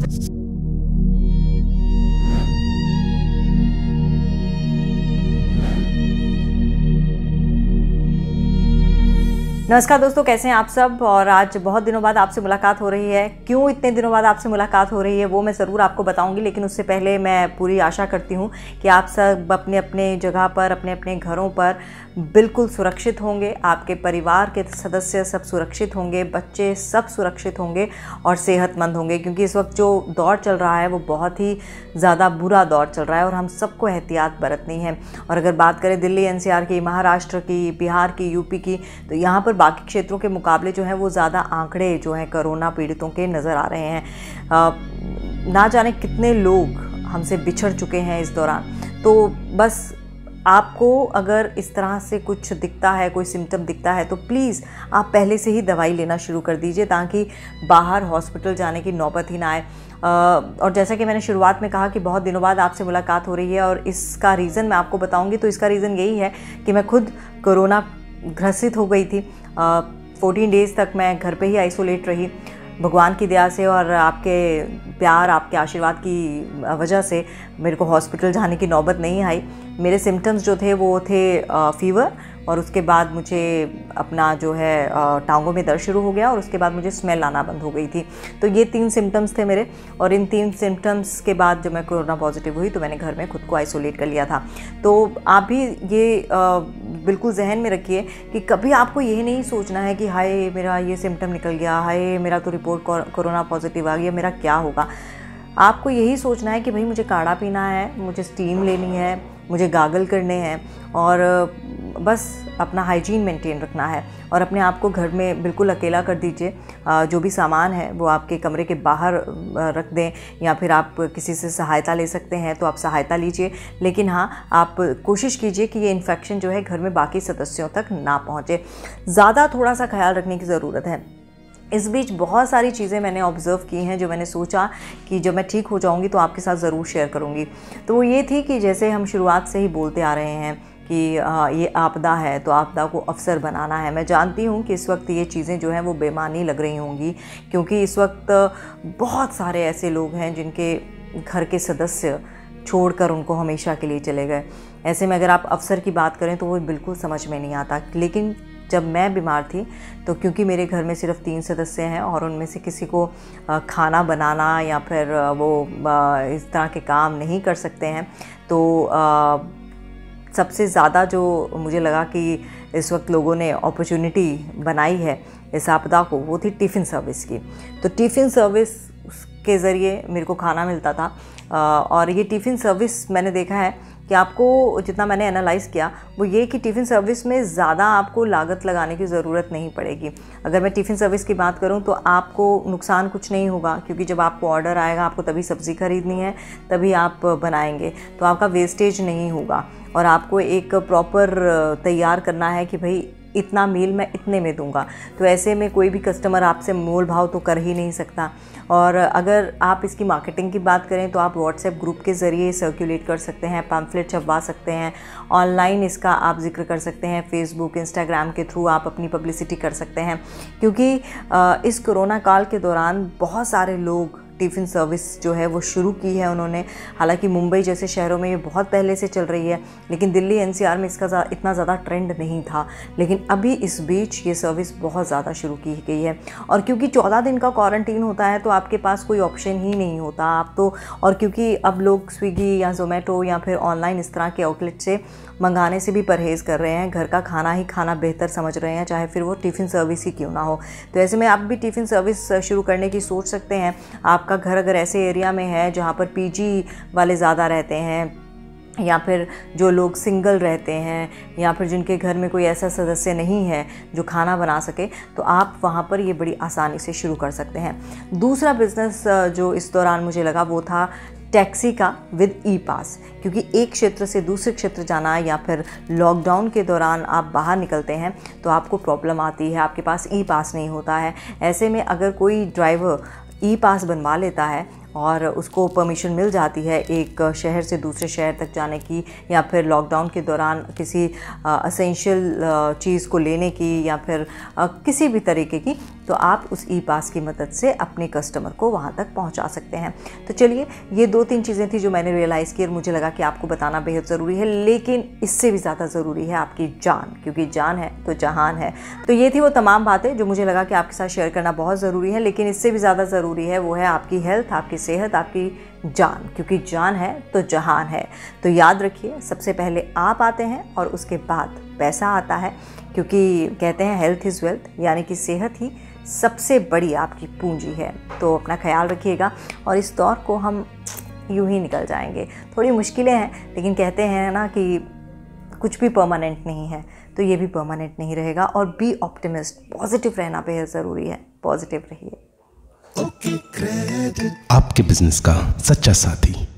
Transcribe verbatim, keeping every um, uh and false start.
नमस्कार दोस्तों, कैसे हैं आप सब। और आज बहुत दिनों बाद आपसे मुलाकात हो रही है। क्यों इतने दिनों बाद आपसे मुलाकात हो रही है वो मैं ज़रूर आपको बताऊंगी, लेकिन उससे पहले मैं पूरी आशा करती हूं कि आप सब अपने अपने जगह पर, अपने अपने घरों पर बिल्कुल सुरक्षित होंगे। आपके परिवार के सदस्य सब सुरक्षित होंगे, बच्चे सब सुरक्षित होंगे और सेहतमंद होंगे, क्योंकि इस वक्त जो दौर चल रहा है वो बहुत ही ज़्यादा बुरा दौर चल रहा है और हम सबको एहतियात बरतनी है। और अगर बात करें दिल्ली एन सी आर की, महाराष्ट्र की, बिहार की, यूपी की, तो यहाँ पर बाकी क्षेत्रों के मुकाबले जो है वो ज़्यादा आंकड़े जो हैं कोरोना पीड़ितों के नज़र आ रहे हैं। आ, ना जाने कितने लोग हमसे बिछड़ चुके हैं इस दौरान। तो बस आपको अगर इस तरह से कुछ दिखता है, कोई सिम्टम दिखता है, तो प्लीज़ आप पहले से ही दवाई लेना शुरू कर दीजिए, ताकि बाहर हॉस्पिटल जाने की नौबत ही ना आए। और जैसा कि मैंने शुरुआत में कहा कि बहुत दिनों बाद आपसे मुलाकात हो रही है, और इसका रीज़न मैं आपको बताऊंगी। तो इसका रीज़न यही है कि मैं खुद कोरोना ग्रसित हो गई थी। फोर्टीन डेज़ तक मैं घर पे ही आइसोलेट रही। भगवान की दया से और आपके प्यार, आपके आशीर्वाद की वजह से मेरे को हॉस्पिटल जाने की नौबत नहीं आई। मेरे सिम्टम्स जो थे वो थे फ़ीवर, और उसके बाद मुझे अपना जो है टांगों में दर्द शुरू हो गया, और उसके बाद मुझे स्मेल आना बंद हो गई थी। तो ये तीन सिम्टम्स थे मेरे, और इन तीन सिम्टम्स के बाद जब मैं कोरोना पॉजिटिव हुई तो मैंने घर में खुद को आइसोलेट कर लिया था। तो आप भी ये आ, बिल्कुल जहन में रखिए कि कभी आपको ये नहीं सोचना है कि हाय मेरा ये सिम्टम निकल गया, हाय मेरा तो रिपोर्ट कोरोना पॉजिटिव आ गया, मेरा क्या होगा। आपको यही सोचना है कि भाई मुझे काढ़ा पीना है, मुझे स्टीम लेनी है, मुझे गागल करने हैं, और बस अपना हाइजीन मेंटेन रखना है। और अपने आप को घर में बिल्कुल अकेला कर दीजिए। जो भी सामान है वो आपके कमरे के बाहर रख दें, या फिर आप किसी से सहायता ले सकते हैं तो आप सहायता लीजिए। लेकिन हाँ, आप कोशिश कीजिए कि ये इन्फेक्शन जो है घर में बाकी सदस्यों तक ना पहुँचे। ज़्यादा थोड़ा सा ख्याल रखने की ज़रूरत है। इस बीच बहुत सारी चीज़ें मैंने ऑब्ज़र्व की हैं जो मैंने सोचा कि जब मैं ठीक हो जाऊंगी तो आपके साथ ज़रूर शेयर करूंगी। तो वो ये थी कि जैसे हम शुरुआत से ही बोलते आ रहे हैं कि आ, ये आपदा है, तो आपदा को अवसर बनाना है। मैं जानती हूँ कि इस वक्त ये चीज़ें जो हैं वो बेमानी लग रही होंगी, क्योंकि इस वक्त बहुत सारे ऐसे लोग हैं जिनके घर के सदस्य छोड़कर उनको हमेशा के लिए चले गए। ऐसे में अगर आप अवसर की बात करें तो वो बिल्कुल समझ में नहीं आता। लेकिन जब मैं बीमार थी तो क्योंकि मेरे घर में सिर्फ तीन सदस्य हैं और उनमें से किसी को खाना बनाना या फिर वो इस तरह के काम नहीं कर सकते हैं, तो सबसे ज़्यादा जो मुझे लगा कि इस वक्त लोगों ने अपॉर्चुनिटी बनाई है इस आपदा को, वो थी टिफ़िन सर्विस की। तो टिफ़िन सर्विस के ज़रिए मेरे को खाना मिलता था। और ये टिफ़िन सर्विस मैंने देखा है कि आपको, जितना मैंने एनालाइज़ किया, वो ये कि टिफ़िन सर्विस में ज़्यादा आपको लागत लगाने की ज़रूरत नहीं पड़ेगी। अगर मैं टिफ़िन सर्विस की बात करूं तो आपको नुकसान कुछ नहीं होगा, क्योंकि जब आपको ऑर्डर आएगा आपको तभी सब्ज़ी खरीदनी है, तभी आप बनाएंगे, तो आपका वेस्टेज नहीं होगा। और आपको एक प्रॉपर तैयार करना है कि भाई इतना मील मैं इतने में दूंगा। तो ऐसे में कोई भी कस्टमर आपसे मोल भाव तो कर ही नहीं सकता। और अगर आप इसकी मार्केटिंग की बात करें तो आप व्हाट्सएप ग्रुप के ज़रिए सर्कुलेट कर सकते हैं, पैम्फलेट छपवा सकते हैं, ऑनलाइन इसका आप जिक्र कर सकते हैं, फेसबुक, इंस्टाग्राम के थ्रू आप अपनी पब्लिसिटी कर सकते हैं। क्योंकि इस कोरोना काल के दौरान बहुत सारे लोग टिफ़िन सर्विस जो है वो शुरू की है उन्होंने। हालांकि मुंबई जैसे शहरों में ये बहुत पहले से चल रही है, लेकिन दिल्ली एन सी आर में इसका इतना ज़्यादा ट्रेंड नहीं था। लेकिन अभी इस बीच ये सर्विस बहुत ज़्यादा शुरू की गई है। और क्योंकि चौदह दिन का क्वारंटीन होता है तो आपके पास कोई ऑप्शन ही नहीं होता आप तो। और क्योंकि अब लोग स्विगी या जोमेटो या फिर ऑनलाइन इस तरह के आउटलेट से मंगाने से भी परहेज़ कर रहे हैं, घर का खाना ही खाना बेहतर समझ रहे हैं, चाहे फिर वो टिफ़िन सर्विस ही क्यों ना हो। तो ऐसे में आप भी टिफ़िन सर्विस शुरू करने की सोच सकते हैं। आपका घर अगर ऐसे एरिया में है जहाँ पर पीजी वाले ज़्यादा रहते हैं, या फिर जो लोग सिंगल रहते हैं, या फिर जिनके घर में कोई ऐसा सदस्य नहीं है जो खाना बना सके, तो आप वहाँ पर ये बड़ी आसानी से शुरू कर सकते हैं। दूसरा बिज़नेस जो इस दौरान मुझे लगा वो था टैक्सी का विद ई पास। क्योंकि एक क्षेत्र से दूसरे क्षेत्र जाना, या फिर लॉकडाउन के दौरान आप बाहर निकलते हैं तो आपको प्रॉब्लम आती है, आपके पास ई पास नहीं होता है। ऐसे में अगर कोई ड्राइवर ई पास बनवा लेता है और उसको परमिशन मिल जाती है एक शहर से दूसरे शहर तक जाने की, या फिर लॉकडाउन के दौरान किसी असेंशियल चीज़ को लेने की, या फिर किसी भी तरीके की, तो आप उस ई पास की मदद से अपने कस्टमर को वहाँ तक पहुँचा सकते हैं। तो चलिए, ये दो तीन चीज़ें थी जो मैंने रियलाइज़ की और मुझे लगा कि आपको बताना बेहद ज़रूरी है, लेकिन इससे भी ज़्यादा ज़रूरी है आपकी जान, क्योंकि जान है तो जहान है। तो ये थी वो तमाम बातें जो मुझे लगा कि आपके साथ शेयर करना बहुत ज़रूरी है, लेकिन इससे भी ज़्यादा ज़रूरी है वो है आपकी हेल्थ, आपकी सेहत, आपकी जान, क्योंकि जान है तो जहान है। तो याद रखिए, सबसे पहले आप आते हैं और उसके बाद पैसा आता है, क्योंकि कहते हैं हेल्थ इज़ वेल्थ, यानी कि सेहत ही सबसे बड़ी आपकी पूंजी है। तो अपना ख्याल रखिएगा और इस दौर को हम यूं ही निकल जाएंगे। थोड़ी मुश्किलें हैं, लेकिन कहते हैं ना कि कुछ भी परमानेंट नहीं है, तो ये भी परमानेंट नहीं रहेगा। और बी ऑप्टिमिस्ट, पॉजिटिव रहना बेहद ज़रूरी है। पॉजिटिव रहिए। ओके क्रेडिट, आपके बिजनेस का सच्चा साथी।